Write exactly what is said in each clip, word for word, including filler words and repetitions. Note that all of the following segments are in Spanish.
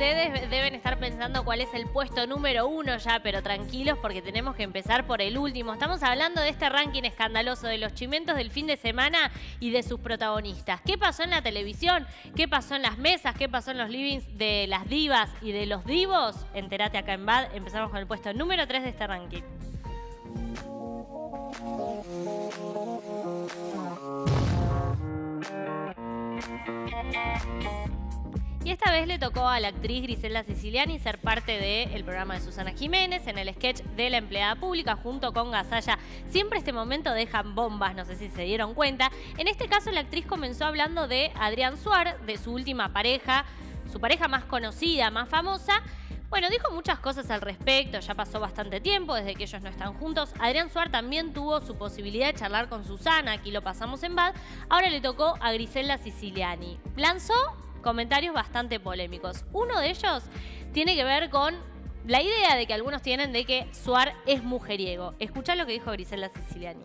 ustedes deben estar pensando cuál es el puesto número uno ya, pero tranquilos porque tenemos que empezar por el último. Estamos hablando de este ranking escandaloso de los chimentos del fin de semana y de sus protagonistas. ¿Qué pasó en la televisión? ¿Qué pasó en las mesas? ¿Qué pasó en los livings de las divas y de los divos? Entérate acá en B A D. Empezamos con el puesto número tres de este ranking. Y esta vez le tocó a la actriz Griselda Siciliani ser parte del programa de Susana Jiménez en el sketch de la empleada pública junto con Gasalla. Siempre este momento dejan bombas, no sé si se dieron cuenta. En este caso la actriz comenzó hablando de Adrián Suar, de su última pareja, su pareja más conocida, más famosa. Bueno, dijo muchas cosas al respecto, ya pasó bastante tiempo desde que ellos no están juntos. Adrián Suar también tuvo su posibilidad de charlar con Susana, aquí lo pasamos en B A D. Ahora le tocó a Griselda Siciliani. Lanzó comentarios bastante polémicos. Uno de ellos tiene que ver con la idea de que algunos tienen de que Suar es mujeriego. Escuchá lo que dijo Griselda Siciliani.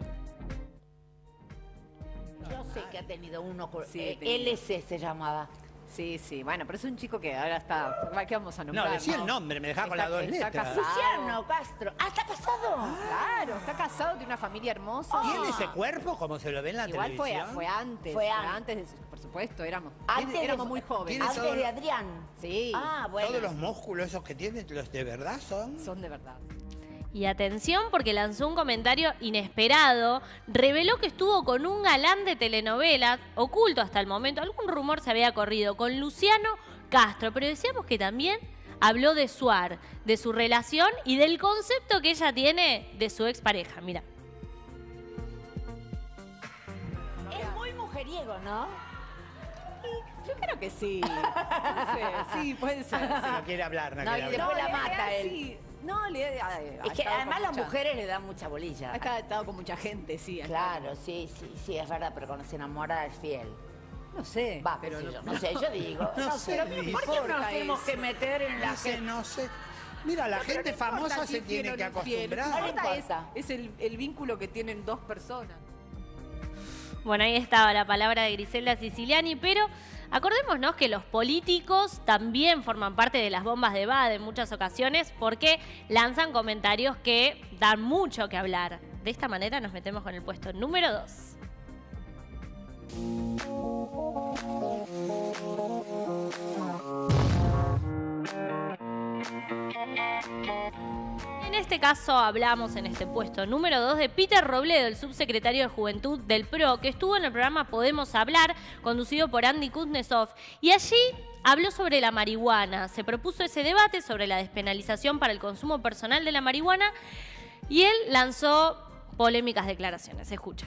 Yo sé que ha tenido uno, Sí, eh, tenido. L C se llamaba. Sí, sí, bueno, pero es un chico que ahora está... ¿Qué vamos a nombrar? No, decía el nombre, me dejaba con las dos Está letras. casado. Luciano Castro. ¡Ah, está casado! Claro, está casado, tiene una familia hermosa. ¿Tiene ese cuerpo como se lo ve en la Igual fue, televisión? fue antes, Fue fue antes. antes, de- por supuesto, éramos, Antes éramos de- muy jóvenes. ¿Tiene Antes todo- de Adrián. Sí, Ah, bueno. Todos los músculos esos que tiene, los de verdad son... son de verdad. Y atención porque lanzó un comentario inesperado, reveló que estuvo con un galán de telenovela, oculto hasta el momento, algún rumor se había corrido, con Luciano Castro, pero decíamos que también habló de Suar, de su relación y del concepto que ella tiene de su expareja. Mira. Es muy mujeriego, ¿no? Yo creo que sí. No sé, sí, puede ser. sí. No quiere hablar, no, No, quiere y hablar. después la le- mata le- él. sí. No, le ha- ha Es que estado además con las mucha- mujeres le dan mucha bolilla. Ha estado, ha estado con mucha gente, sí. ha estado Claro, sí, sí, sí, es verdad, pero cuando se enamora es fiel. con- No sé. Va, pero pero no, no sé, yo digo. No No, sé, pero Liz. ¿por qué nos Importa tenemos eso. que meter en la No sé, gente? no sé. Mira, la Pero gente no importa famosa si se es tiene fiel que o no es fiel, lo que acostumbrar. No importa importa. Es, es el, el vínculo que tienen dos personas. Bueno, ahí estaba la palabra de Griselda Siciliani, pero acordémonos que los políticos también forman parte de las bombas de B A D en muchas ocasiones porque lanzan comentarios que dan mucho que hablar. De esta manera nos metemos con el puesto número dos. En este caso hablamos en este puesto número dos de Peter Robledo, el subsecretario de Juventud del P R O, que estuvo en el programa Podemos Hablar, conducido por Andy Kuznetsov, y allí habló sobre la marihuana. Se propuso ese debate sobre la despenalización para el consumo personal de la marihuana y él lanzó polémicas declaraciones. Escuchen.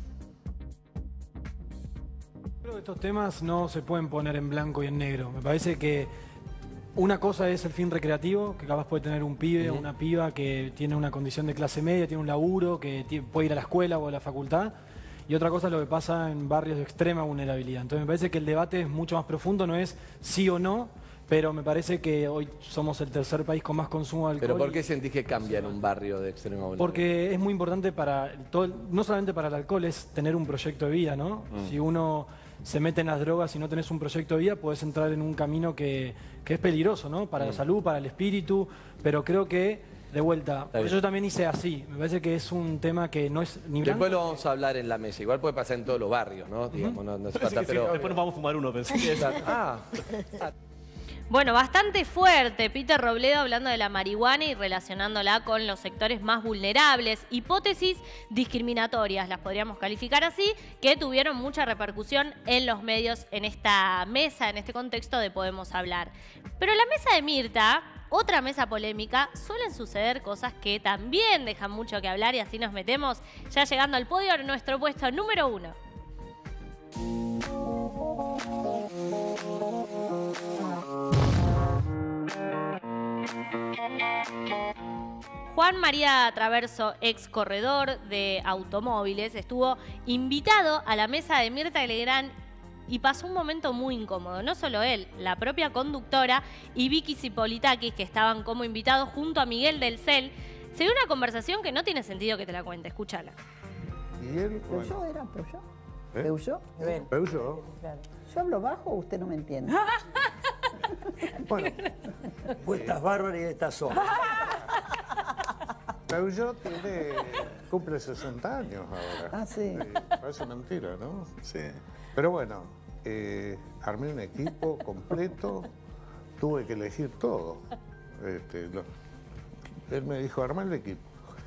Creo que estos temas no se pueden poner en blanco y en negro. Me parece que una cosa es el fin recreativo, que capaz puede tener un pibe o una piba que tiene una condición de clase media, tiene un laburo, que tie- puede ir a la escuela o a la facultad. Y otra cosa es lo que pasa en barrios de extrema vulnerabilidad. Entonces me parece que el debate es mucho más profundo, no es sí o no, pero me parece que hoy somos el tercer país con más consumo de alcohol. ¿Pero por qué y- sentís que cambia en un barrio de extrema vulnerabilidad? Porque es muy importante para todo, el- no solamente para el alcohol, es tener un proyecto de vida, ¿no? Mm. Si uno se mete en las drogas y no tenés un proyecto de vida, podés entrar en un camino que, que es peligroso, ¿no? Para la salud, para el espíritu, pero creo que, de vuelta, por bien. eso yo también hice así. Me parece que es un tema que no es ni blanco. Después lo vamos a hablar en la mesa. Igual puede pasar en todos los barrios, ¿no? Digamos, no, no hace falta, pero... Después nos vamos a fumar uno, pensé que Ah, Bueno, bastante fuerte Peter Robledo hablando de la marihuana y relacionándola con los sectores más vulnerables. Hipótesis discriminatorias, las podríamos calificar así, que tuvieron mucha repercusión en los medios en esta mesa, en este contexto de Podemos Hablar. Pero en la mesa de Mirta, otra mesa polémica, suelen suceder cosas que también dejan mucho que hablar y así nos metemos ya llegando al podio en nuestro puesto número uno. Juan María Traverso, ex corredor de automóviles, estuvo invitado a la mesa de Mirta Legrand y pasó un momento muy incómodo. No solo él, la propia conductora y Vicky Zipolitakis, que estaban como invitados junto a Miguel del Cel. Se dio una conversación que no tiene sentido que te la cuente. Escúchala. ¿Y él? ¿Peugeot era? ¿Peugeot? ¿Eh? ¿Peugeot? ¿Peugeot? Claro. ¿Yo hablo bajo o usted no me entiende? Bueno, Vos estás bárbara y estás sola. Peugeot tiene, cumple sesenta años ahora. Ah, sí. Parece mentira, ¿no? Sí. Pero bueno, eh, armé un equipo completo, tuve que elegir todo. Este, lo- él me dijo, armá el equipo.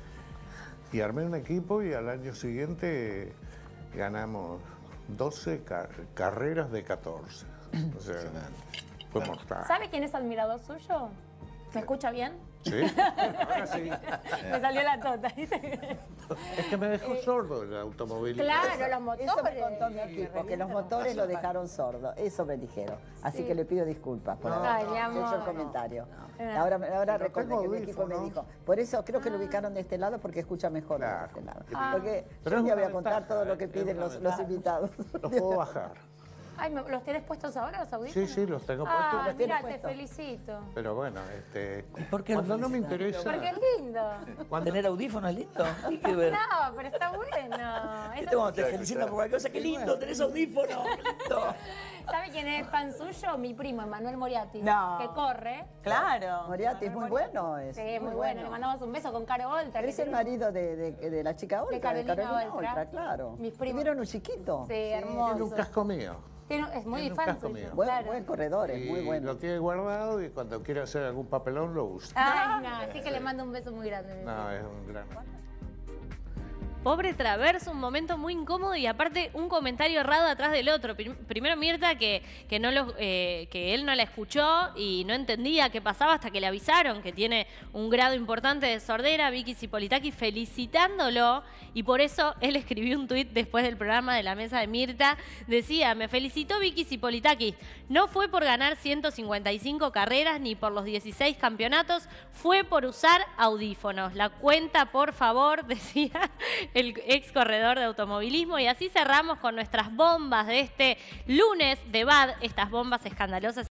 Y armé un equipo y al año siguiente ganamos doce ca- carreras de catorce. O sea, fue mortal. ¿Sabe quién es admirador suyo? ¿Me escucha bien? Sí, ahora sí. Me salió la tota. Es que me dejó sordo el automóvil. Claro, los Eso me motores. contó mi equipo, que los motores lo dejaron sordo. Eso me dijeron. Así Sí. que le pido disculpas por No, haber Ay, mi hecho amor. el comentario. No. Ahora, ahora Pero recordé tengo que mi equipo me audífonos. dijo. Por eso creo que lo ubicaron de este lado porque escucha mejor de Claro. este lado. Ah. Porque Pero yo es ya voy a una contar ventaja, todo lo que es piden una los, los ventaja. invitados. Los puedo bajar. Ay, ¿me- ¿los tenés puestos ahora los audífonos? Sí, sí, los tengo puestos. Ah, Los tiene mira, te puestos. felicito. Pero bueno, este, por qué cuando lo no me felicitan? interesa... Porque es lindo. ¿Tener audífonos es lindo? Hay que ver. No, pero está bueno. ¿Viste Eso- cuando te felicitan por cualquier cosa? ¡Qué lindo! ¡Tenés audífonos! ¡Qué lindo! ¿Sabe quién es fan suyo? Mi primo, Emanuel Moriarty. No. Que corre. Claro. Moriarty es muy bueno. Es Sí, muy bueno. Le mandamos un beso con Caro Oltra. Él que es el tiene- marido de, de- de la chica Oltra, de Carolina Carolina Oltra. Oltra, claro. Mis primos. Tuvieron un chiquito. Sí, Tiene un hermoso. casco mío. Tiene- es muy tiene un fan casco suyo. mío. Buen, Claro. buen corredor, es muy Y bueno. lo tiene guardado y cuando quiere hacer algún papelón lo usa. Ay, no, así que le mando un beso muy grande. No, es un gran... Pobre Traverso, un momento muy incómodo y aparte un comentario errado atrás del otro. Prim- Primero Mirta que, que, no lo, eh, que él no la escuchó y no entendía qué pasaba hasta que le avisaron que tiene un grado importante de sordera, Vicky Cipolitakis felicitándolo y por eso él escribió un tuit después del programa de la mesa de Mirta. Decía, me felicitó Vicky Cipolitakis. No fue por ganar ciento cincuenta y cinco carreras ni por los dieciséis campeonatos, fue por usar audífonos. La cuenta, por favor, decía el ex corredor de automovilismo. Y así cerramos con nuestras bombas de este lunes de B A D, estas bombas escandalosas.